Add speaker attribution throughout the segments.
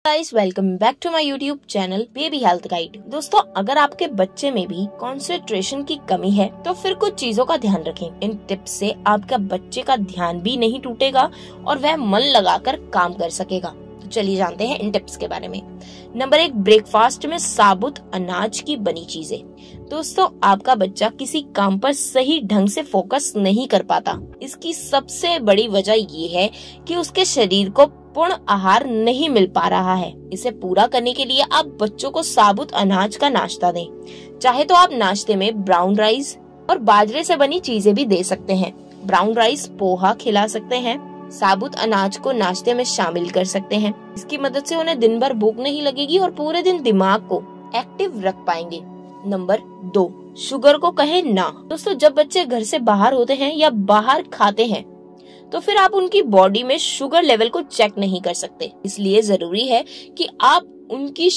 Speaker 1: Guys, welcome back to my YouTube channel baby health guide. दोस्तों, अगर आपके बच्चे में भी कंसंट्रेशन की कमी है तो फिर कुछ चीजों का ध्यान रखें। इन टिप्स से आपका बच्चे का ध्यान भी नहीं टूटेगा और वह मन लगाकर काम कर सकेगा। तो चलिए जानते हैं इन टिप्स के बारे में। नंबर 1, ब्रेकफास्ट में साबुत अनाज की बनी चीजें। दोस्तों, आपका बच्चा किसी काम पर सही ढंग से फोकस नहीं कर पाता। इसकी सबसे बड़ी वजह ये है कि उसके शरीर को पूर्ण आहार नहीं मिल पा रहा है। इसे पूरा करने के लिए आप बच्चों को साबुत अनाज का नाश्ता दें। चाहे तो आप नाश्ते में ब्राउन राइस और बाजरे से बनी चीजें भी दे सकते हैं। ब्राउन राइस, पोहा खिला सकते हैं। साबुत अनाज को नाश्ते में शामिल कर सकते हैं। इसकी मदद से उन्हें दिन भर भूख नहीं लगेगी और पूरे दिन दिमाग को एक्टिव रख पाएंगे। नंबर 2, शुगर को कहें ना। दोस्तों, जब बच्चे घर से बाहर होते हैं या बाहर खाते हैं तो फिर आप उनकी बॉडी में शुगर लेवल को चेक नहीं कर सकते। इसलिए जरूरी है कि आप उनकी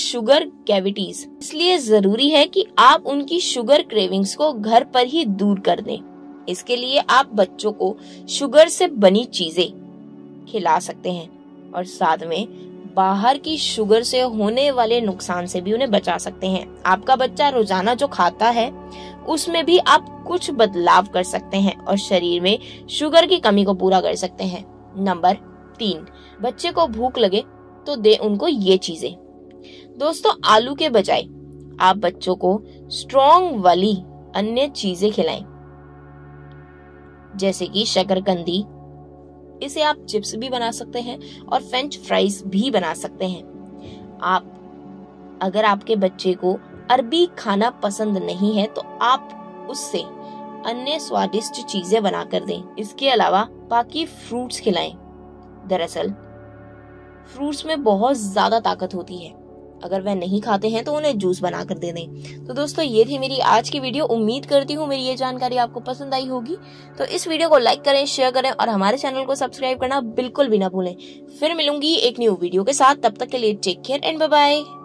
Speaker 1: शुगर क्रेविंग्स को घर पर ही दूर कर दें। इसके लिए आप बच्चों को शुगर से बनी चीजें खिला सकते हैं और साथ में बाहर की शुगर से होने वाले नुकसान से भी उन्हें बचा सकते हैं। आपका बच्चा रोजाना जो खाता है उसमें भी आप कुछ बदलाव कर सकते हैं और शरीर में शुगर की कमी को पूरा कर सकते हैं। नंबर 3, बच्चे को भूख लगे तो दे उनको ये चीजें। दोस्तों, आलू के बजाय आप बच्चों को स्ट्रॉन्ग वाली अन्य चीजें खिलाएं, जैसे कि शकरकंदी। इसे आप चिप्स भी बना सकते हैं और फ्रेंच फ्राइज भी बना सकते हैं। अगर आपके बच्चे को अरबी खाना पसंद नहीं है तो आप उससे अन्य स्वादिष्ट चीजें बनाकर दें। इसके अलावा बाकी फ्रूट्स खिलाएं। दरअसल फ्रूट्स में बहुत ज्यादा ताकत होती है। अगर वह नहीं खाते हैं तो उन्हें जूस बनाकर दे दें। तो दोस्तों, ये थी मेरी आज की वीडियो। उम्मीद करती हूँ मेरी ये जानकारी आपको पसंद आई होगी। तो इस वीडियो को लाइक करें, शेयर करें और हमारे चैनल को सब्सक्राइब करना बिल्कुल भी ना भूलें। फिर मिलूंगी एक न्यू वीडियो के साथ। तब तक के लिए take care and bye bye.